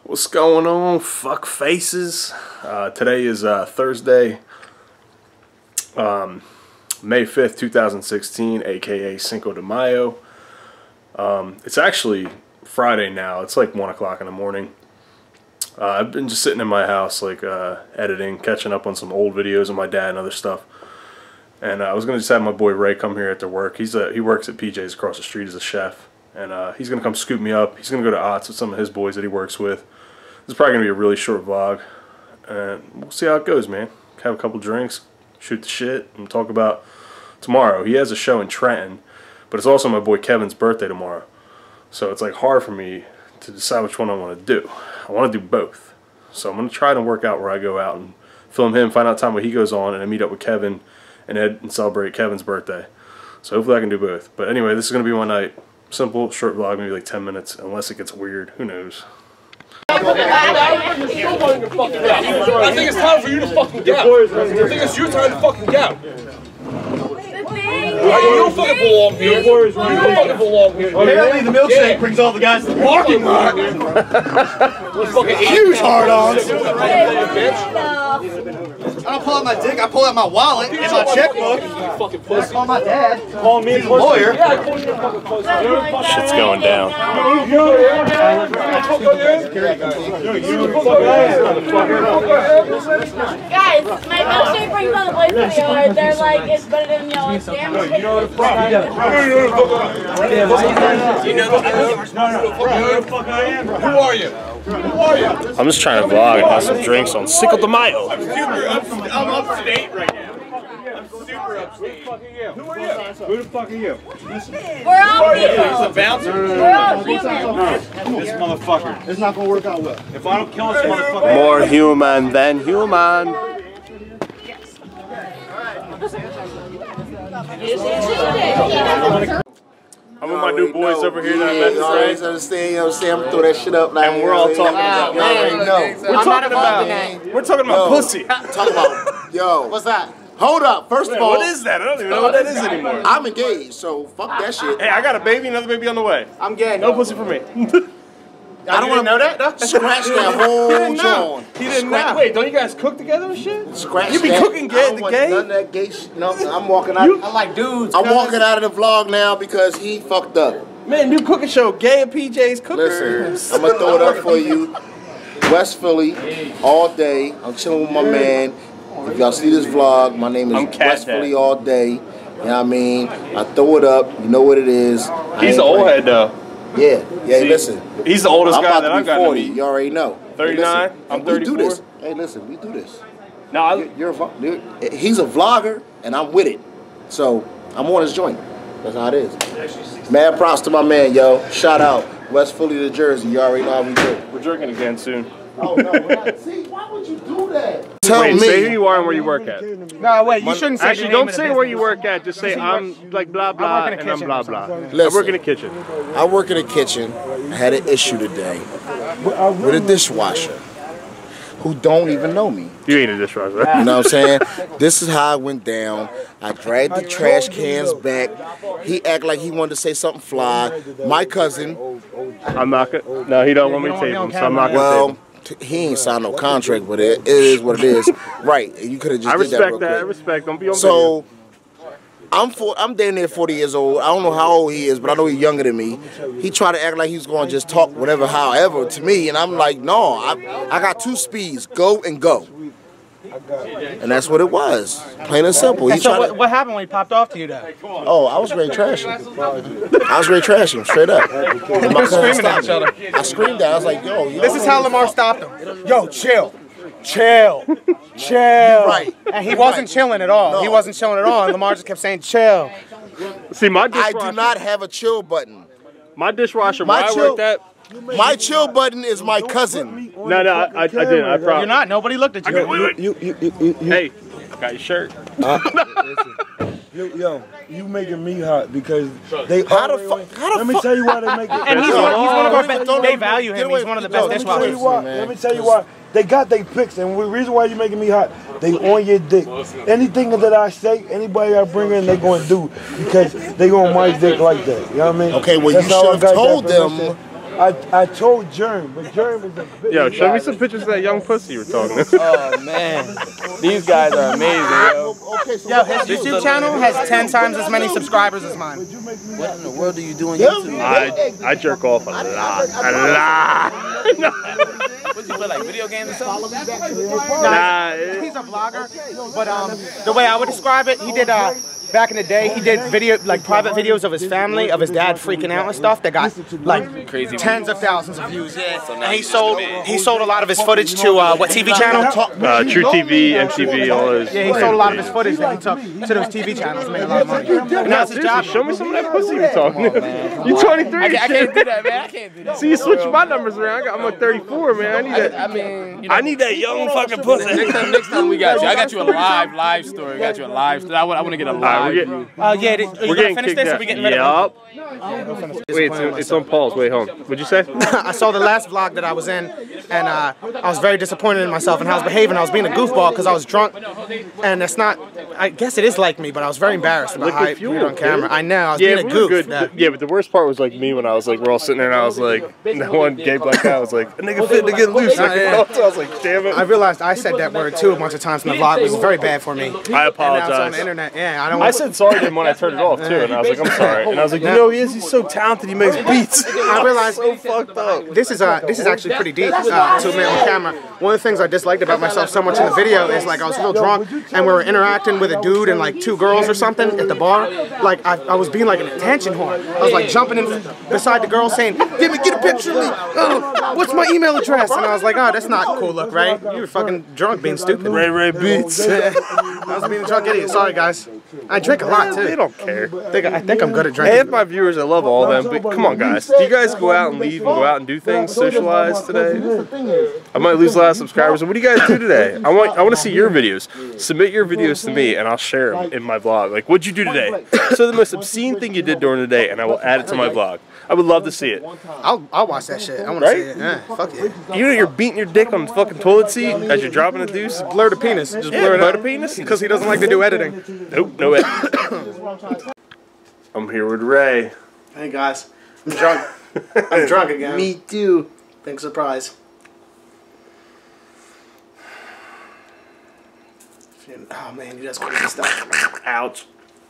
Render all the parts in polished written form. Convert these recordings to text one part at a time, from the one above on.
What's going on, fuck faces? Today is Thursday, May 5th, 2016, aka Cinco De Mayo. It's actually Friday now. It's like 1 o'clock in the morning. I've been just sitting in my house, like editing, catching up on some old videos of my dad and other stuff. And I was gonna just have my boy Ray come here after work. He works at PJ's across the street as a chef, and he's gonna come scoop me up. He's gonna go to Ott's with some of his boys that he works with. This is probably gonna be a really short vlog, and we'll see how it goes, man. Have a couple drinks, shoot the shit, and talk about tomorrow. He has a show in Trenton, but it's also my boy Kevin's birthday tomorrow, so it's like hard for me to decide which one I want to do. I want to do both, so I'm gonna try to work out where I go out and film him, find out time when he goes on, and I meet up with Kevin and Ed and celebrate Kevin's birthday. So hopefully I can do both. But anyway, this is gonna be one night. Simple, short vlog, maybe like 10 minutes, unless it gets weird. Who knows? I think it's time for you to fucking get out. I think it's your time to fucking get out. You don't fucking belong here. You don't fucking belong here. Apparently the milkshake brings all the guys to the parking lot. Huge hard-ons. I don't pull out my dick, I pull out my wallet and my checkbook. I call my dad. Call me a lawyer. Shit's going down. Guys, my milkshake brings all the boys to the yard. They're like, it's better than y'all's damn shit. You know the fuck I am. Who are you? Who are you? I'm just trying to vlog and have some drinks on Cinco De Mayo. I'm upstate right now. I'm super upstate. Who are you? Who the fuck are you? We're all people. A bouncer? We're all human. This motherfucker. It's not gonna work out well. If I don't kill this motherfucker. More human than human. I'm with my new boys over here that I met today. Understand, you know what I'm saying? I'm gonna throw that shit up now. And we're all talking about We're talking about pussy. Talk about, yo. What's that? Hold up. First of all, What is that? I don't even know what that is anymore. I'm engaged, so fuck that shit. Hey, I got a baby, another baby on the way. I'm gay. No pussy for me. I don't want to know that. Scratch that whole joint. He didn't know. Wait, don't you guys cook together and shit? Scratch You be that. cooking gay, the gay? None of that gay shit. No, I'm walking out. I like dudes. I'm walking out of the vlog now because he fucked up. Man, new cooking show, Gay and PJ's Cooker. Listen, I'm gonna throw it up for you. West Philly, all day. I'm chilling with my man. If y'all see this vlog, my name is West Philly all day. You know what I mean? I throw it up. You know what it is. He's the old head though. Yeah, listen. He's the oldest guy I'm that about I've to be got 40. to meet. You already know. 39. I'm 34. We do this. Hey, listen, we do this. No, He's a vlogger, and I'm with it. So I'm on his joint. That's how it is. Mad props to my man, yo. Shout out West Philly to Jersey. You already know how we do. We're drinking again soon. Oh no, we're not. See, why would you do that? Tell Wait, me. say who you are and where you work at. No, wait, you shouldn't say Actually, don't say where you work at. Just say I'm like blah blah and I'm blah blah. I work in the kitchen. I work in the kitchen. I had an issue today with a dishwasher who don't even know me. You ain't a dishwasher. You know what I'm saying? This is how it went down. I dragged the trash cans back. He acted like he wanted to say something fly. My cousin. I'm not gonna. No, he don't want me to tape him, so I'm not gonna tape him. He ain't signed no contract, but it is what it is. Right, and you could have just I did that real respect that. I quick. respect. Don't be on So, I'm damn near 40 years old. I don't know how old he is, but I know he's younger than me. He tried to act like he was going to just talk whatever, however, to me, and I'm like, no, I got two speeds, go and go. And that's what it was, plain and simple. He So what happened when he popped off to you though? Oh, I was ready to trash him. I was ready to trash him, straight up. And my cousin Screaming at each other. I screamed at him. I was like, yo, you This is how Lamar stopped him. Yo, chill. Chill. Chill. Right. And he wasn't chilling at all. No. He wasn't chilling at all. And Lamar just kept saying, chill. See, my I dishwasher. do not have a chill button. My dishwasher. Where I worked at. My chill button is my cousin. No, I didn't. I promise. You're not. Nobody looked at you. Hey, got your shirt. Yo, you making me hot because they How the always- fuck? Let me tell you why they make it. And he's one of our best. They value him. He's one of the best Let me tell you dishwashers. why. Let me tell you why. They got their picks, and the reason why you making me hot, they on your dick. Anything that I say, anybody I bring in, they going to do because they on my dick like that. You know what I mean? Okay, well, That's you how I should have got told that from them I told Germ, but Germ is a bit. Yo, show me some pictures of that young pussy you were talking about. Oh man, these guys are amazing, yo. Yo, his YouTube channel has 10 times as many subscribers as mine. What in the world do you do on YouTube? I jerk off a lot. What, you play like video games or something? Nah, he's a vlogger, but the way I would describe it, he did back in the day, he did private videos of his family, of his dad freaking out and stuff that got like Crazy tens of thousands of views. Yeah. And he sold a lot of his footage to what TV channel? True TV, MTV, all those. Yeah, he sold a lot of his footage that he took to those TV channels and made a lot of money. And that's his job. Show me some of that pussy you're talking about. You 23. I can't do that, man. I can't do that. See, you switch my numbers around. I'm like 34, man. I need that. I mean, you know, I need that young fucking pussy. Next time we got you. I got you a live story. I got you a live story. I want to get a live view. Yeah, we're getting kicked out. Yup. Wait, it's on pause. Wait, hold on. What'd you say? I saw the last vlog that I was in, and I was very disappointed in myself and how I was behaving. I was being a goofball because I was drunk, and it's not. I guess it is like me, but I was very embarrassed about how I appeared on camera. I know I was being a goof. Yeah, but the worst part was like me when I was like, we're all sitting there, and I was like, that one gay black guy was like, a nigga fit to get loose. I was like, damn it. I realized I said that word too a bunch of times in the vlog. It was very bad for me. I apologize. And now it's on the internet. Yeah, I said sorry to him when I turned it off too, and I was like, I'm sorry. And I was like, you know, he's so talented. He makes beats. I realized so fucked up. This is actually pretty deep to me on camera. One of the things I disliked about myself so much in the video is like I was real drunk and we were interacting with a dude and like two girls or something at the bar. Like I was being like an attention whore. I was like jumping in beside the girl saying, get a picture of me. Oh, what's my email address? And I was like, oh, that's not a cool look, right? You were fucking drunk being stupid. Ray Beats. I was being a drunk idiot. Sorry, guys. I drink a lot too. They don't care. I think I'm good at drinking. Half my viewers, I love all of them, but come on, guys. Do you guys go out and leave and go out and do things, socialize today? I might lose a lot of subscribers. What do you guys do today? I want to see your videos. Submit your videos to me, and I'll share them in my vlog. Like, what'd you do today? So the most obscene thing you did during the day, and I will add it to my vlog. I would love to see it. I'll watch that shit. I want to see it. Yeah, fuck it. You're beating your dick on the fucking toilet seat as you're dropping a deuce. Blur the penis. Just blur the penis because he doesn't like to do editing. Nope, no editing. I'm here with Ray. Hey guys, I'm drunk. I'm drunk again. Me too. Big surprise. Oh man, you just crazy stuff. Ouch.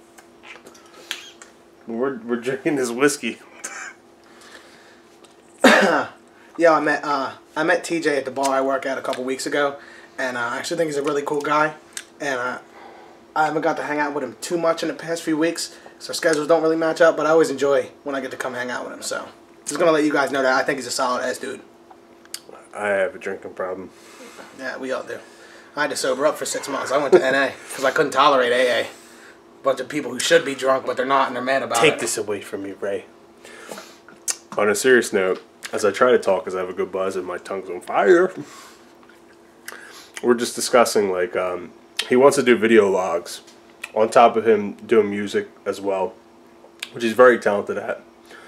We're drinking this whiskey. Yeah, I met TJ at the bar I work at a couple weeks ago, and I actually think he's a really cool guy. And I haven't got to hang out with him too much in the past few weeks, so schedules don't really match up. But I always enjoy when I get to come hang out with him. So just gonna let you guys know that I think he's a solid ass dude. I have a drinking problem. Yeah, we all do. I had to sober up for 6 months. I went to NA because I couldn't tolerate AA. Bunch of people who should be drunk, but they're not, and they're mad about it. Take this away from me, Ray. On a serious note, as I try to talk because I have a good buzz and my tongue's on fire, we're just discussing, like, he wants to do video logs on top of him doing music as well, which he's very talented at.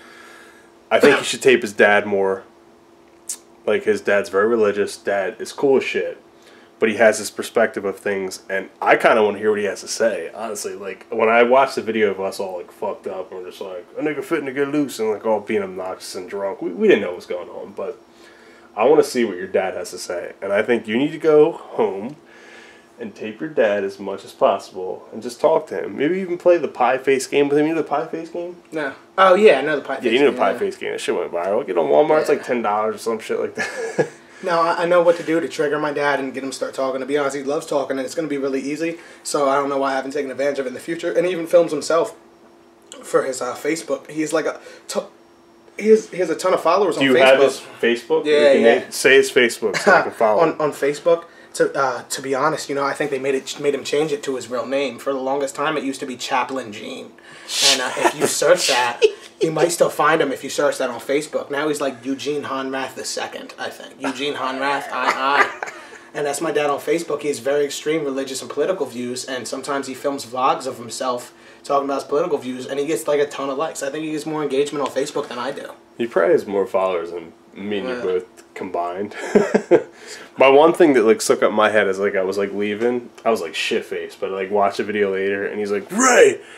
I think he should tape his dad more. Like, his dad's very religious. Dad is cool as shit. But he has this perspective of things, and I kind of want to hear what he has to say, honestly. Like, when I watched the video of us all, like, fucked up, and we're just like, a nigga fitting to get loose, and, like, all being obnoxious and drunk. We didn't know what was going on, but I want to see what your dad has to say. And I think you need to go home and tape your dad as much as possible, and just talk to him. Maybe even play the pie face game with him. You know the pie face game? No. Oh, yeah, I know the pie face game. Yeah, you know the pie face game. That shit went viral. Get on Walmart, it's like $10 or some shit like that. No, I know what to do to trigger my dad and get him to start talking. To be honest, he loves talking, and it's going to be really easy. So I don't know why I haven't taken advantage of it in the future. And he even films himself for his Facebook. He's like he has a ton of followers on Facebook. Do you have his Facebook? Yeah. Say his Facebook so I can follow him. On Facebook. To be honest, you know, I think they made him change it to his real name. For the longest time, it used to be Chaplain Gene. And if you search that, you might still find him if you search that on Facebook. Now he's like Eugene Honrath II, I think. Eugene Honrath II. And that's my dad on Facebook. He has very extreme religious and political views, and sometimes he films vlogs of himself talking about his political views, and he gets like a ton of likes. I think he gets more engagement on Facebook than I do. He probably has more followers than me and you both combined. My one thing that like stuck up my head is like I was like leaving, I was like shit faced, but I like watched a video later, and he's like, Ray,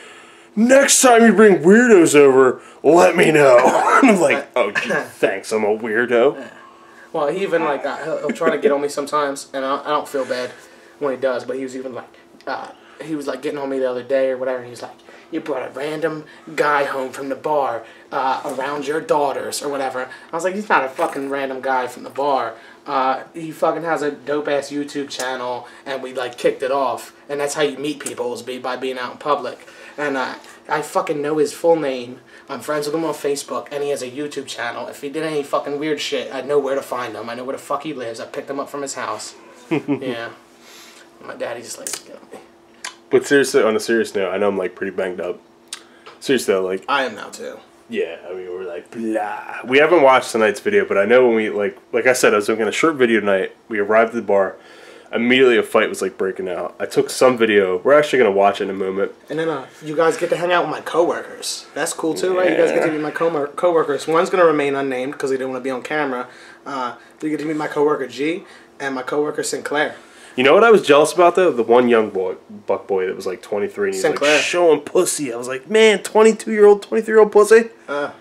next time you bring weirdos over, let me know. I'm like, oh, gee, thanks, I'm a weirdo. Well, he even like he'll try to get on me sometimes, and I don't feel bad when he does. But he was even like he was like getting on me the other day or whatever. And he was like, "You brought a random guy home from the bar around your daughters or whatever." I was like, "He's not a fucking random guy from the bar. He fucking has a dope ass YouTube channel, and we like kicked it off. And that's how you meet people is by being out in public. And I fucking know his full name. I'm friends with him on Facebook, and he has a YouTube channel. If he did any fucking weird shit, I'd know where to find him. I know where the fuck he lives. I picked him up from his house. Yeah. My daddy just likes to get on me. But seriously, on a serious note, I know I'm like pretty banged up. Seriously though, like I am now too. Yeah, I mean we're like blah. We haven't watched tonight's video, but I know when we like I said, I was doing a short video tonight. We arrived at the bar. Immediately a fight was like breaking out. I took some video. We're actually gonna watch it in a moment. And then you guys get to hang out with my coworkers. That's cool too, right? You guys get to meet my coworkers. One's gonna remain unnamed because he didn't want to be on camera. You get to meet my coworker G and my coworker Sinclair. You know what I was jealous about though? The one young boy, buck boy that was like 23 and he was Sinclair. like showing pussy. I was like, man, 22-year-old, 23-year-old pussy.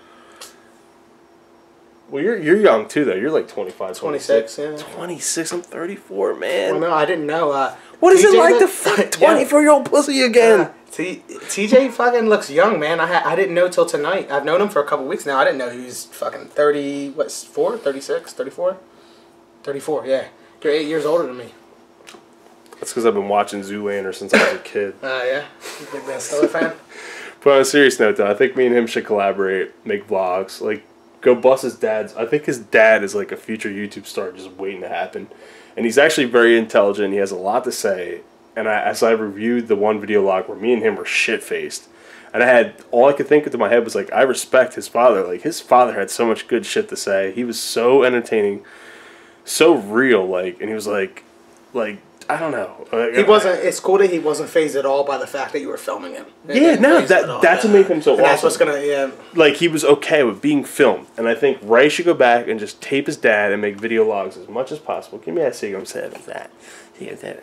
Well, you're young too, though. You're like 25, 26, yeah. 26, I'm 34, man. Well, no, I didn't know. What is it like to fuck 24-year-old pussy again? TJ fucking looks young, man. I didn't know till tonight. I've known him for a couple weeks now. I didn't know he was fucking 30, what, 4, 36, 34? 34, yeah. You're 8 years older than me. That's because I've been watching Zoolander since I was a kid. Yeah? You big Ben Stiller fan? But on a serious note, though, I think me and him should collaborate, make vlogs, like, go bust his dad's. I think his dad is like a future YouTube star just waiting to happen. And he's actually very intelligent. He has a lot to say. And as I reviewed the one video log where me and him were shit-faced, and all I could think into my head was like, I respect his father. Like, his father had so much good shit to say. He was so entertaining, so real, like, and he was like, I don't know. He wasn't. It's cool that he wasn't fazed at all by the fact that you were filming him. Yeah, no, that's what made him so awesome. That's what's gonna, yeah. Like, he was okay with being filmed, and I think Ray should go back and just tape his dad and make video logs as much as possible. Give me that Seagum 7. That Seagum 7.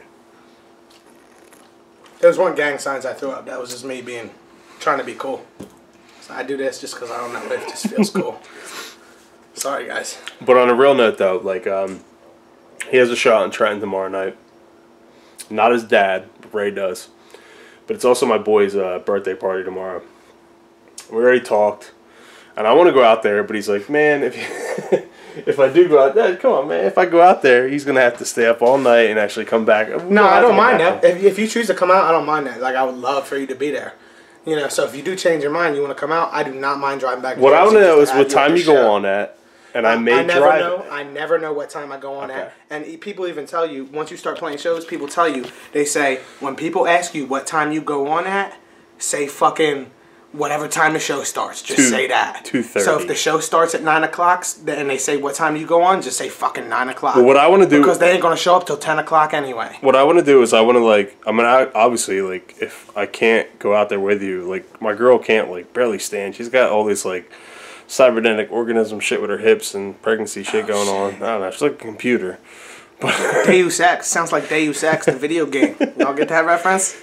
There was one gang signs I threw up. That was just me trying to be cool. So I do this just because I don't know. It just feels cool. Sorry, guys. But on a real note, though, like, he has a show out in Trenton tomorrow night. Not his dad, but Ray does. But it's also my boy's birthday party tomorrow. We already talked. And I want to go out there, but he's like, man, if I do go out there, come on, man. If I go out there, he's going to have to stay up all night and actually come back. No, I don't mind that. If you choose to come out, I don't mind that. Like, I would love for you to be there. You know, so if you do change your mind, you want to come out, I do not mind driving back to what I want to know is what time you go on at. And I never know what time I go on at. And people even tell you, once you start playing shows, people tell you, they say, when people ask you what time you go on at, say fucking whatever time the show starts. Just say that. 2:30. So if the show starts at 9 o'clock and they say what time you go on, just say fucking 9 o'clock. Well, what I want to do... Because they ain't going to show up till 10 o'clock anyway. What I want to do is I want to, like... I mean, obviously, like, if I can't go out there with you, like, my girl can't, like, barely stand. She's got all this, like... cybernetic organism shit with her hips and pregnancy shit going on. I don't know. She's like a computer. But Deus Ex. Sounds like Deus Ex, the video game. Y'all get that reference?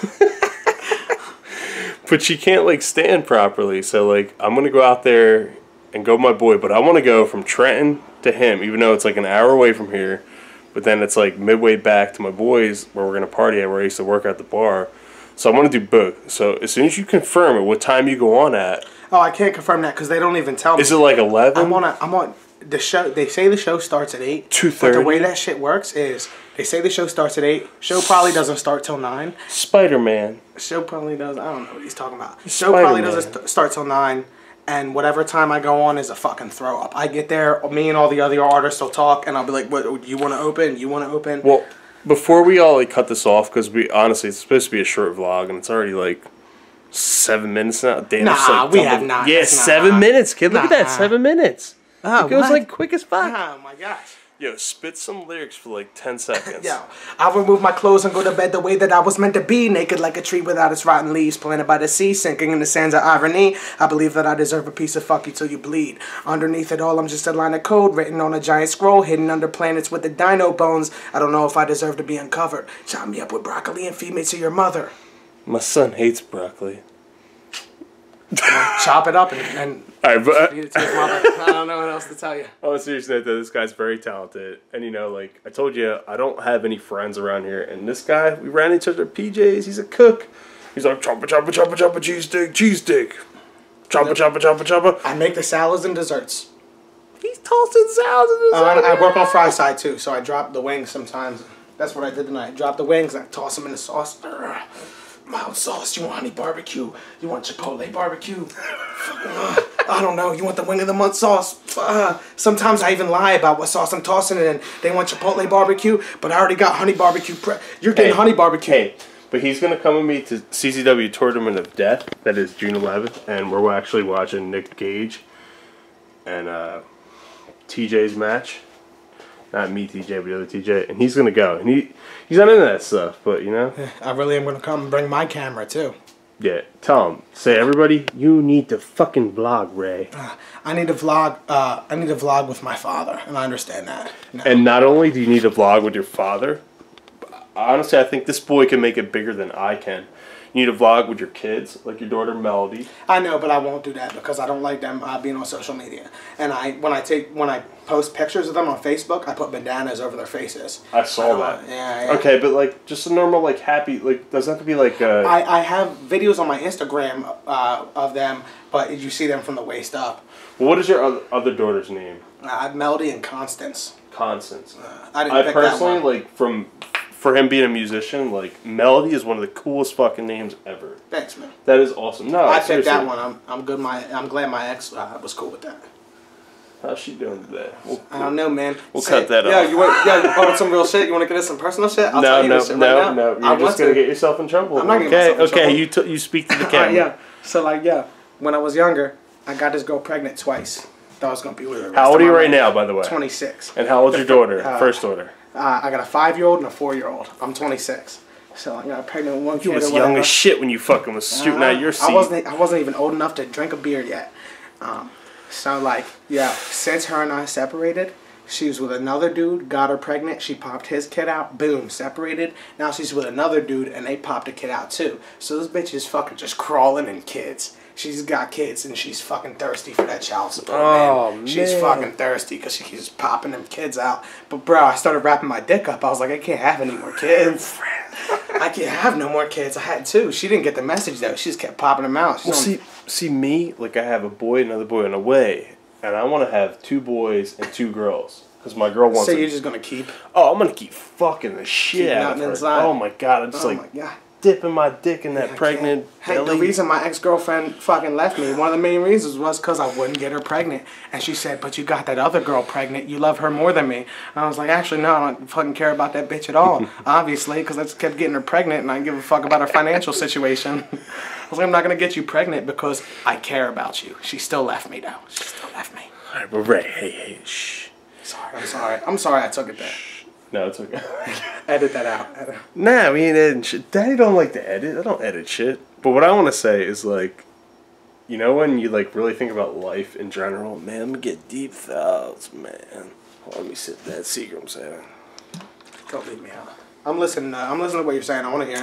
But she can't, like, stand properly. So, like, I'm going to go out there and go with my boy. But I want to go from Trenton to him, even though it's, like, an hour away from here. But then it's, like, midway back to my boys where we're going to party at, where I used to work at the bar. So I want to do both. So as soon as you confirm it, what time you go on at... Oh, I can't confirm that because they don't even tell me. Is it like 11? I'm on the show. They say the show starts at 8. 2:30. But the way that shit works is they say the show starts at 8. Show probably doesn't start till 9. Spider-Man. Show probably does. I don't know what he's talking about. Show probably doesn't start till 9. And whatever time I go on is a fucking throw up. I get there, me and all the other artists will talk, and I'll be like, "What? You want to open? You want to open?" Well, before we all like cut this off, because we honestly, it's supposed to be a short vlog, and it's already like 7 minutes now. Damn, nah, like we have not. Yeah, 7 minutes, kid. Look at that, 7 minutes. Oh, it goes like quick as fuck. Oh my gosh. Yo, spit some lyrics for like 10 seconds. Yo, I'll remove my clothes and go to bed the way that I was meant to be. Naked like a tree without its rotten leaves. Planted by the sea, sinking in the sands of irony. I believe that I deserve a piece of fuck you till you bleed. Underneath it all, I'm just a line of code written on a giant scroll. Hidden under planets with the dino bones. I don't know if I deserve to be uncovered. Chop me up with broccoli and feed me to your mother. My son hates broccoli. chop it up and All right, but feed it to his mother. I don't know what else to tell you. on a serious note, though, this guy's very talented, and you know, like I told you, I don't have any friends around here, and this guy, we ran into each other at PJs. He's a cook. He's like choppa choppa choppa choppa cheese stick, choppa choppa choppa choppa. I make the salads and desserts. He's tossing salads and desserts. I work on fry side too, so I drop the wings sometimes. That's what I did tonight. Drop the wings and I toss them in the sauce. Mild sauce. You want honey barbecue? You want chipotle barbecue? I don't know. You want the wing of the month sauce? Sometimes I even lie about what sauce I'm tossing it in. They want chipotle barbecue, but I already got honey barbecue. You're getting honey barbecue. Hey, but he's gonna come with me to CCW Tournament of Death. That is June 11th, and we're actually watching Nick Gage and TJ's match. Not me, TJ, but the other TJ, and he's gonna go, and he's not into that stuff, but you know. I really am gonna come and bring my camera too. Yeah, tell him. Say, everybody, you need to fucking vlog, Ray. I need to vlog. I need to vlog with my father, and I understand that. No. And not only do you need to vlog with your father, honestly, I think this boy can make it bigger than I can. You need to vlog with your kids, like your daughter Melody. I know, but I won't do that because I don't like them being on social media. And when I post pictures of them on Facebook, I put bandanas over their faces. I saw that. Yeah. Okay, but like just a normal like happy like doesn't have to be like. I have videos on my Instagram of them, but you see them from the waist up. Well, what is your other daughter's name? Melody and Constance. Constance. I personally that one. Like for him being a musician, like Melody is one of the coolest fucking names ever. Thanks, man. That is awesome. No, I picked that one. I'm good. I'm glad my ex was cool with that. How's she doing today? I don't know, man. We'll cut that off. Yeah, you want some real shit? You want to get us some personal shit? I'll tell you this shit right now. You're just gonna get yourself in trouble. I'm not getting myself in trouble. Okay, you speak to the camera. Yeah. So when I was younger, I got this girl pregnant twice. Thought I was gonna be with her. How old are you right now, by the way? 26. And how old's your daughter? First daughter. I got a 5-year-old and a 4-year-old. I'm 26. So I got pregnant with one kid. You was young as shit when you fucking was shooting out your seat. I wasn't even old enough to drink a beer yet. So since her and I separated, she was with another dude, got her pregnant, she popped his kid out, boom, separated. Now she's with another dude and they popped a kid out too. So this bitch is fucking just crawling in kids. She's got kids and she's fucking thirsty for that child support, man. She's fucking thirsty because she keeps popping them kids out. But bro, I started wrapping my dick up. I was like, I can't have any more kids. I can't have no more kids. I had 2. She didn't get the message though. She just kept popping them out. Well, see me, like I have a boy, another boy on the way, and I want to have 2 boys and 2 girls because my girl wants. So you're just gonna keep? Oh, I'm gonna keep fucking the shit out of her. Inside. Oh my god, I'm just my God. Dipping my dick in that pregnant belly. The reason my ex-girlfriend fucking left me, one of the main reasons was because I wouldn't get her pregnant. And she said, but you got that other girl pregnant. You love her more than me. And I was like, actually, no, I don't fucking care about that bitch at all. Obviously, because I just kept getting her pregnant and I didn't give a fuck about her financial situation. I was like, I'm not going to get you pregnant because I care about you. She still left me, though. She still left me. All right, but Ray, hey, shh. Sorry. I'm sorry I took it there. No, it's okay. Edit that out. Nah, we ain't editing shit. Daddy don't like to edit. I don't edit shit. But what I want to say is, like, you know when you, like, really think about life in general? Man, I'm going to get deep thoughts, man. Let me sit that secret I'm saying. Don't leave me out. I'm listening to what you're saying. I want to hear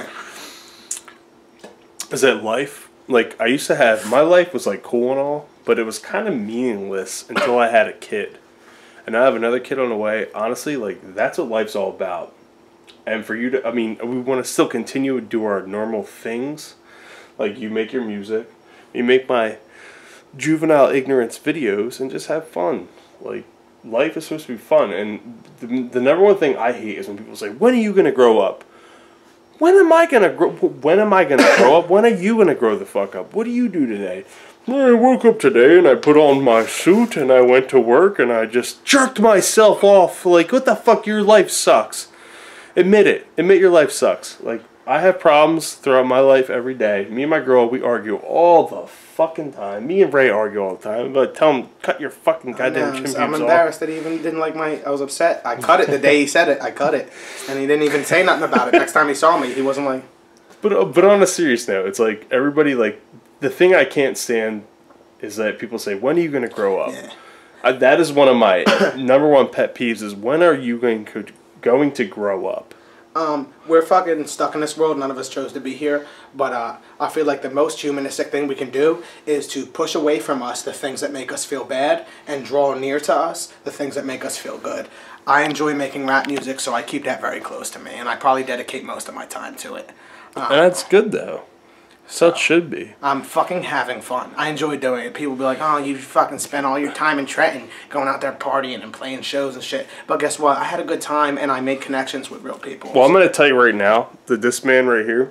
it. Is that life? Like, I used to have... My life was, like, cool and all, but it was kind of meaningless until I had a kid. And I have another kid on the way. Honestly, like, that's what life's all about. And for you to, I mean, we want to still continue to do our normal things. Like, you make your music. You make my juvenile ignorance videos and just have fun. Like, life is supposed to be fun. And the number one thing I hate is when people say, when are you going to grow up? When am I going to grow up? When are you going to grow the fuck up? What do you do today? I woke up today and I put on my suit and I went to work and I just jerked myself off. Like, what the fuck? Your life sucks. Admit it. Admit your life sucks. Like, I have problems throughout my life every day. Me and my girl, we argue all the fucking time. Me and Ray argue all the time. But tell him, cut your fucking goddamn chin pubes off. I'm embarrassed that he even didn't like I was upset. I cut it the day he said it. I cut it. And he didn't even say nothing about it. Next time he saw me, he wasn't like... But on a serious note, it's like, everybody, like... The thing I can't stand is that people say, when are you going to grow up? Yeah. That is one of my number one pet peeves is, when are you going to grow up? We're fucking stuck in this world. None of us chose to be here. But I feel like the most humanistic thing we can do is to push away from us the things that make us feel bad and draw near to us the things that make us feel good. I enjoy making rap music, so I keep that very close to me. And I probably dedicate most of my time to it. And that's good, though. So it should be. I'm fucking having fun. I enjoy doing it. People be like, oh, you fucking spend all your time in Trenton going out there partying and playing shows and shit. But guess what? I had a good time and I made connections with real people. Well, I'm going to tell you right now that this man right here,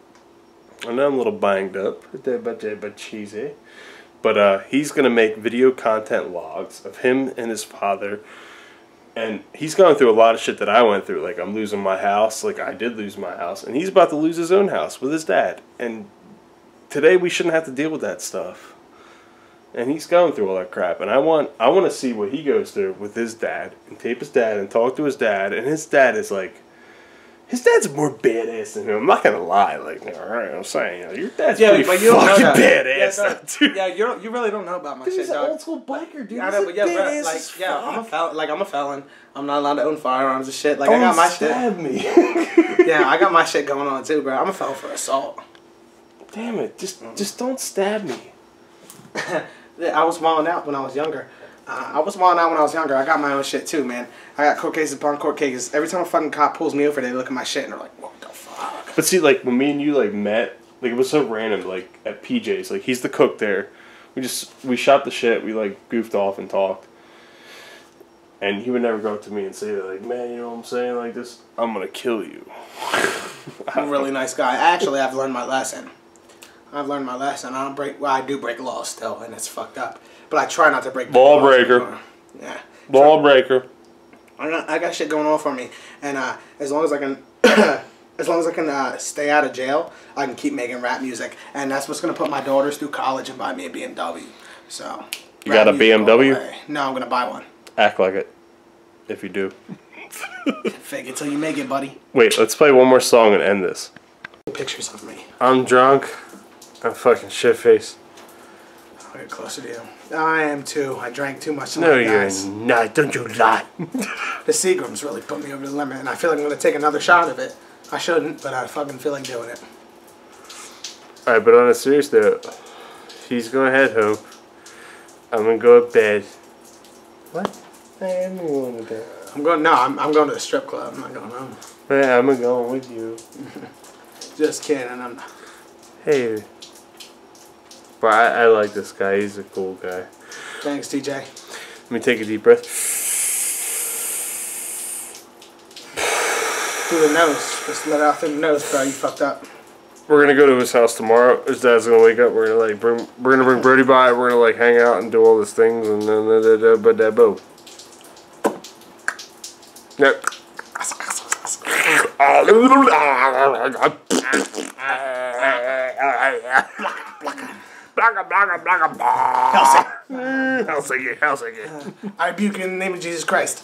I know I'm a little banged up, but cheesy, but he's going to make video content logs of him and his father. And he's going through a lot of shit that I went through. Like, I'm losing my house. Like, I did lose my house. And he's about to lose his own house with his dad. And today we shouldn't have to deal with that stuff. And he's going through all that crap. And I want to see what he goes through with his dad. And tape his dad and talk to his dad. And his dad is like... His dad's more badass than him. I'm not gonna lie. Like, alright, I'm saying, your dad's pretty fucking badass. Yeah, you really don't know about my shit, He's an dog. old school biker, dude. I know, but yeah, bro, like, yeah, I'm a felon. I'm not allowed to own firearms and shit. Like, I got my shit. Stab me. Yeah, I got my shit going on too, bro. I'm a felon for assault. Damn it! Just don't stab me. Yeah, I was wilding out when I was younger. I got my own shit too, man. I got court cases upon court cases. Every time a fucking cop pulls me over, they look at my shit and they're like, what the fuck? But see, like, when me and you, like, met, like, it was so random, like, at PJ's. Like, he's the cook there. We shot the shit. We, like, goofed off and talked. And he would never go up to me and say that, like, man, you know what I'm saying? Like, this, I'm gonna kill you. I'm a really nice guy. Actually, I've learned my lesson. I do break laws still, and it's fucked up. But I try not to break law breaker. Yeah. Law breaker. I got shit going on for me, and as long as I can, stay out of jail, I can keep making rap music, and that's what's gonna put my daughters through college and buy me a BMW. So. You got a BMW? No, I'm gonna buy one. Act like it. If you do. Fake it till you make it, buddy. Wait, let's play one more song and end this. Pictures of me. I'm drunk. I'm fucking shit-faced. I'll get closer to you. I am too. I drank too much No, tonight, you're guys. not. Don't you lie. The Seagrams really put me over the limit, and I feel like I'm going to take another shot of it. I shouldn't, but I fucking feel like doing it. Alright, but on a serious note, she's going to head home. I'm going to go to bed. What? I am going to bed. I'm going to the strip club. I'm not going home. Yeah, I'm going with you. Just kidding. Hey. But I like this guy. He's a cool guy. Thanks, TJ. Let me take a deep breath. Through the nose. Just let it out through the nose, bro. You fucked up. We're gonna go to his house tomorrow. His dad's gonna wake up. We're gonna bring Brody by. We're gonna like hang out and do all these things and then boom. Yep. Helsinki. I rebuke you in the name of Jesus Christ.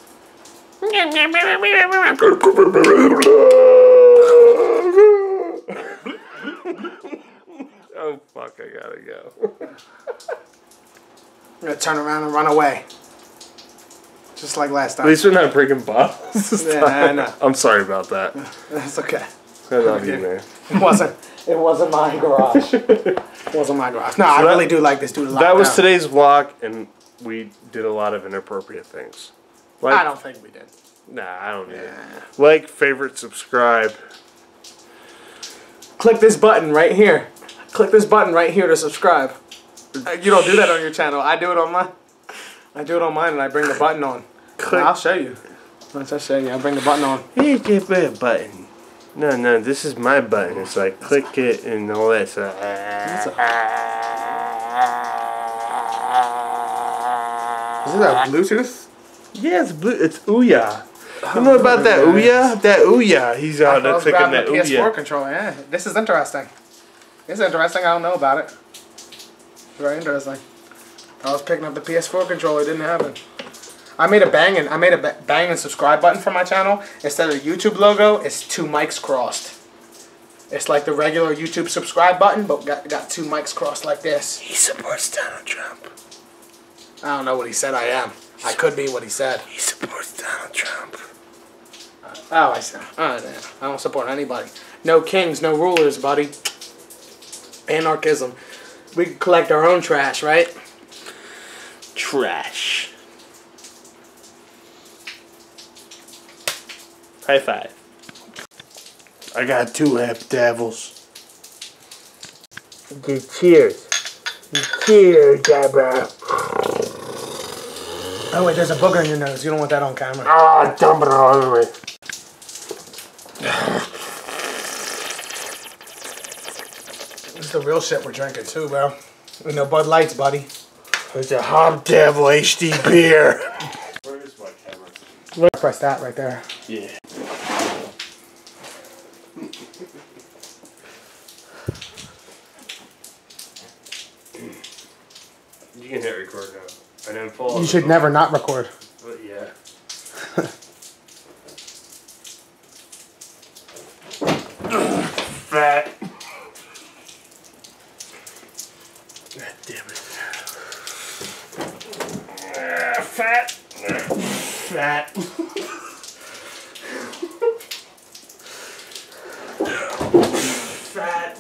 Oh fuck, I gotta go. I'm gonna turn around and run away. Just like last time. At least we're not breaking bottles. Yeah, I know. I'm sorry about that. That's okay. I love you, man. It wasn't my garage. It wasn't my garage. No, so I really do like this dude a lot. That was today's vlog, and we did a lot of inappropriate things. Like, I don't think we did. Nah, I don't need it. Like, favorite, subscribe. Click this button right here. Click this button right here to subscribe. You don't do that on your channel. I do it on mine. I do it on mine, and I bring the button on. I'll show you. Once I show you, I bring the button on. You can't put a button. No, this is my button. It's like click it and all that stuff. Is it a Bluetooth? Yeah, it's Ouya. You know about that Ouya? That Ouya. He's out there clicking that Ouya. PS4 controller. Yeah, this is interesting. It's interesting. I don't know about it. Very interesting. I was picking up the PS4 controller. It didn't happen. I made a bang and subscribe button for my channel. Instead of the YouTube logo, it's 2 mics crossed. It's like the regular YouTube subscribe button, but got 2 mics crossed like this. He supports Donald Trump. I don't know what he said I am. I could be what he said. He supports Donald Trump. Oh, I don't support anybody. No kings, no rulers, buddy. Anarchism. We can collect our own trash, right? Trash. High five. I got 2 half devils. Okay, cheers. Cheers, Deborah. Oh wait, there's a booger in your nose. You don't want that on camera. Ah, dump it all the way. This is the real shit we're drinking too, bro. With no Bud Lights, buddy. It's a Hop Devil HD beer. Where is my camera? Press that right there. Yeah. You can hit record now. And then pull. You should never not record. But yeah. Fat. God damn it. Fat. Fat. Fat.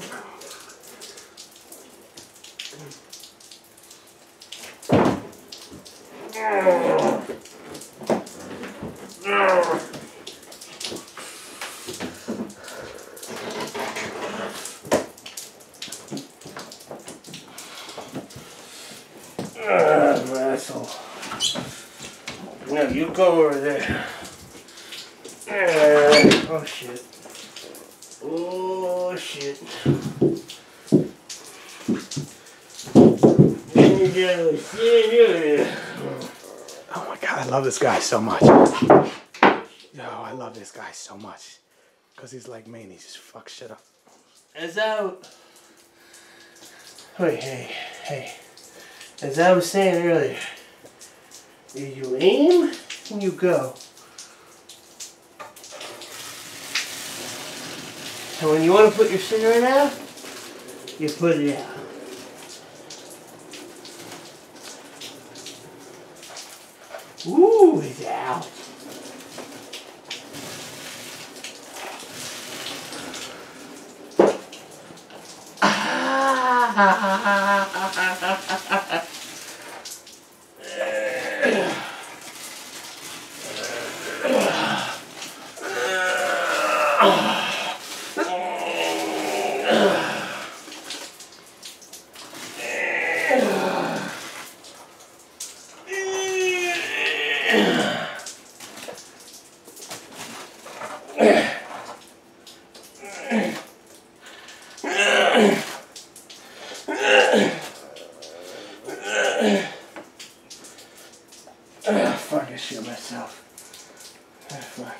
Asshole. No, you go over there. Oh shit. Oh shit. Oh my god, I love this guy so much. Yo, I love this guy so much. Because he's like me and he just fucks shit up. As I was saying earlier, you aim and you go. And when you want to put your cigarette out, you put it out. Ooh, it's out. Fuck, I shit myself. Fuck.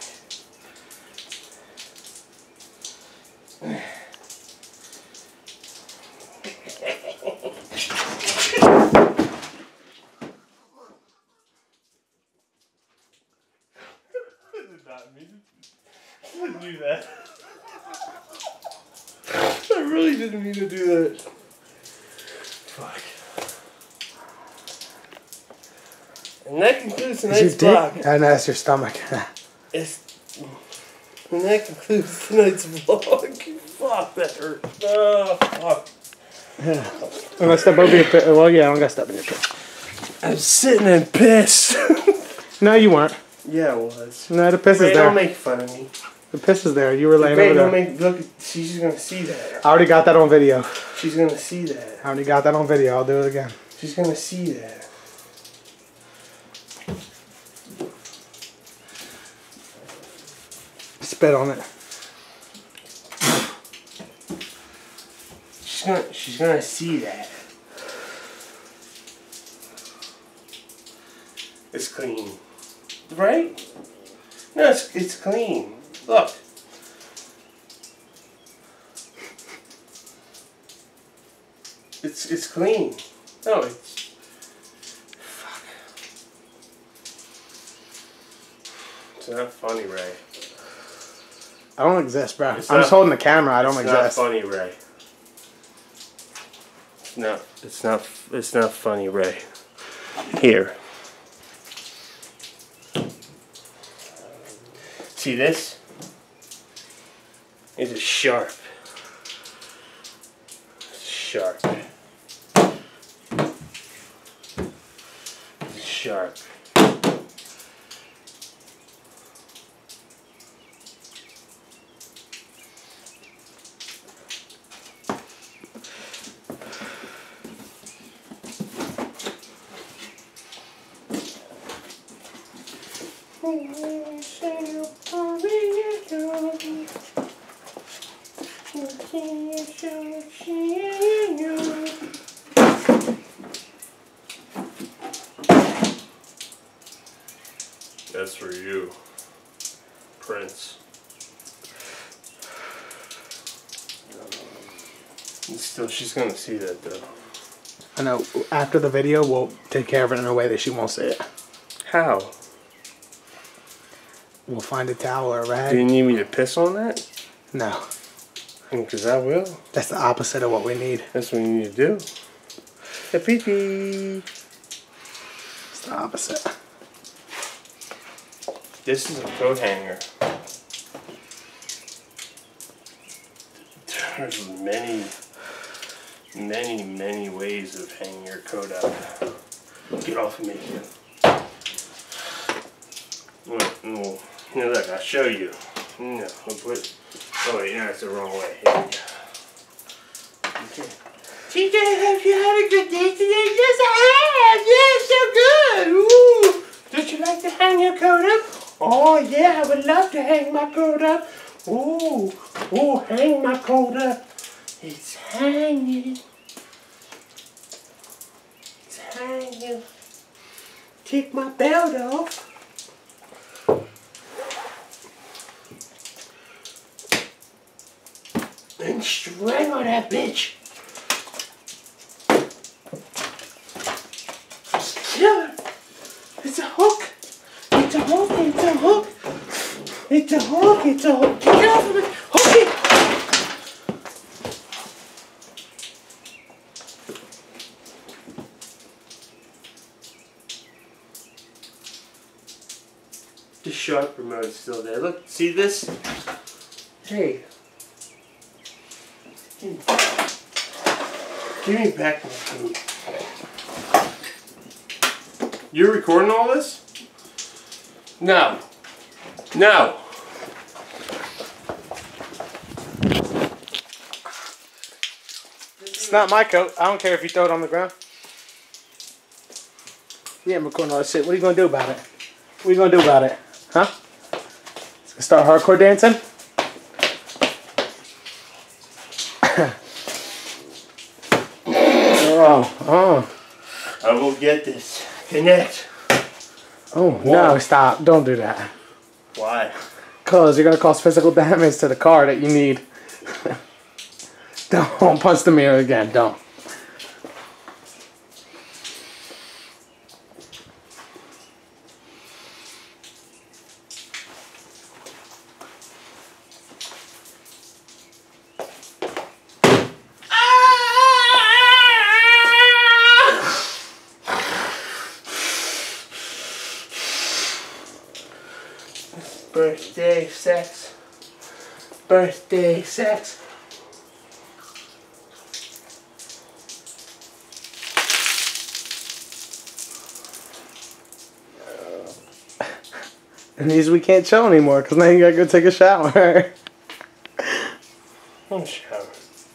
Do that. I really didn't mean to do that. Fuck. And that concludes tonight's vlog. And that's your stomach. And that concludes tonight's vlog. Fuck, that hurt. Oh, fuck. I'm gonna step over your piss. Well, yeah, I'm gonna step in your piss. I'm sitting in piss. No, you weren't. Yeah, I was. No, the piss is Ray, there. don't make fun of me. The piss is there. You were laying Ray, over don't there. make, look, she's gonna see that. I already got that on video. She's gonna see that. I already got that on video. I'll do it again. She's gonna see that. Spit on it. She's gonna see that. It's clean, right? No, it's clean. Look. It's clean. No, it's. Fuck. It's not funny, Ray. I don't exist, bro. It's I'm not- just holding the camera. I don't It's exist. not funny, Ray. No, it's not funny, Ray. Here. See this? It is sharp. Sharp. Sharp. That's for you, Prince. Still, she's gonna see that though. I know. After the video, we'll take care of it in a way that she won't see it. How? We'll find a towel or a rag. Do you need me to piss on that? No. Because I will. That's the opposite of what we need. That's what you need to do. A pee-pee. It's the opposite. This is a coat hanger. There's many ways of hanging your coat up. Get off of me. No, look, I'll show you. No, oh wait, no, it's the wrong way. Here we go. Okay. TJ, have you had a good day today? Yes, I have. Yeah, so good. Ooh. Don't you like to hang your coat up? Oh yeah, I would love to hang my coat up. Ooh, hang my coat up. It's hanging. It's hanging. Take my belt off. And strangle that bitch. Just kill her. It's a hook. It's a hook. It's a hook. It's a hook. It's a hook. Get off of it. Hook it. The sharp remote is still there. Look, see this? Hey. Give me back my coat. You're recording all this? No. No. It's not my coat. I don't care if you throw it on the ground. Yeah, I'm recording all this shit. What are you going to do about it? What are you going to do about it? Huh? Start hardcore dancing? Oh. I will get this. Connect. Oh, no, stop. Don't do that. Why? Because you're going to cause physical damage to the car that you need. Don't punch the mirror again. Don't. Birthday sex. Birthday sex. And these we can't show anymore because now you gotta go take a shower. One shower.